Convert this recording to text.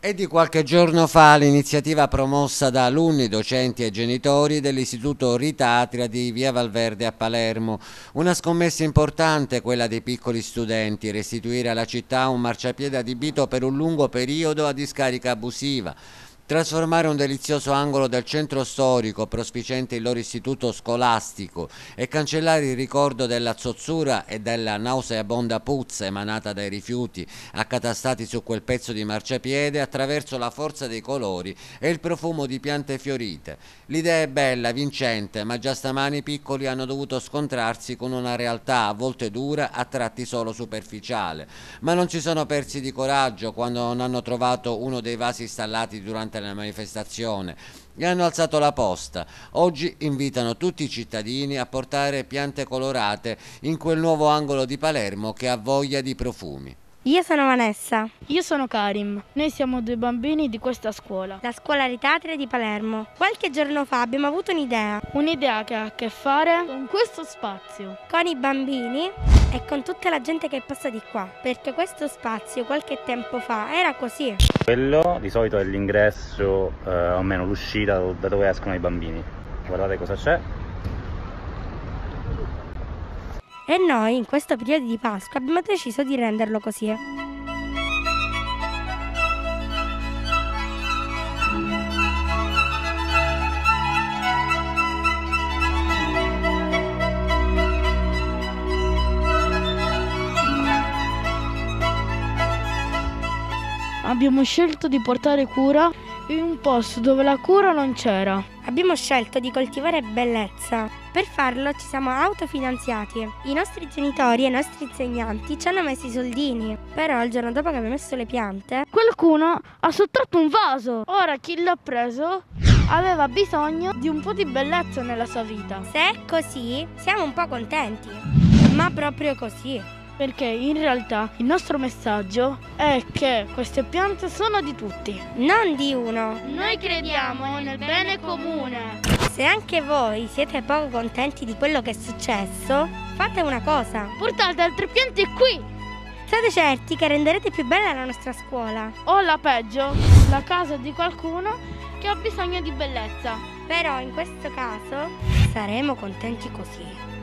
È di qualche giorno fa l'iniziativa promossa da alunni, docenti e genitori dell'Istituto Rita Atria di Via Valverde a Palermo. Una scommessa importante, quella dei piccoli studenti, restituire alla città un marciapiede adibito per un lungo periodo a discarica abusiva. Trasformare un delizioso angolo del centro storico, prospiciente il loro istituto scolastico, e cancellare il ricordo della zozzura e della nauseabonda puzza emanata dai rifiuti accatastati su quel pezzo di marciapiede attraverso la forza dei colori e il profumo di piante fiorite. L'idea è bella, vincente, ma già stamani i piccoli hanno dovuto scontrarsi con una realtà a volte dura, a tratti solo superficiale. Ma non si sono persi di coraggio quando non hanno trovato uno dei vasi installati durante la manifestazione e hanno alzato la posta. Oggi invitano tutti i cittadini a portare piante colorate in quel nuovo angolo di Palermo che ha voglia di profumi. Io sono Vanessa. Io sono Karim. Noi siamo due bambini di questa scuola. La scuola Rita Atria di Palermo. Qualche giorno fa abbiamo avuto un'idea. Un'idea che ha a che fare con questo spazio. Con i bambini e con tutta la gente che passa di qua. Perché questo spazio qualche tempo fa era così. Quello di solito è l'ingresso, o almeno l'uscita da dove escono i bambini. Guardate cosa c'è. E noi in questo periodo di Pasqua abbiamo deciso di renderlo così. Abbiamo scelto di portare cura in un posto dove la cura non c'era. Abbiamo scelto di coltivare bellezza. Per farlo ci siamo autofinanziati. I nostri genitori e i nostri insegnanti ci hanno messo i soldini. Però il giorno dopo che abbiamo messo le piante, qualcuno ha sottratto un vaso. Ora chi l'ha preso aveva bisogno di un po' di bellezza nella sua vita. se è così, siamo un po' contenti. Ma proprio così. Perché in realtà il nostro messaggio è che queste piante sono di tutti. Non di uno. Noi crediamo nel bene comune. Se anche voi siete poco contenti di quello che è successo, fate una cosa. Portate altre piante qui. State certi che renderete più bella la nostra scuola. O la peggio, la casa di qualcuno che ha bisogno di bellezza. Però in questo caso saremo contenti così.